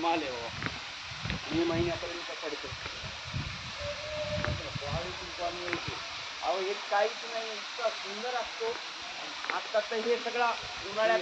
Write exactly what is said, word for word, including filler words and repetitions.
कमाल आहे बाबा. मे महिन्यापर्यंत पडतो. अहो हे काहीच नाही, इतका सुंदर असतो. आता तर हे सगळं उन्हाळ्यात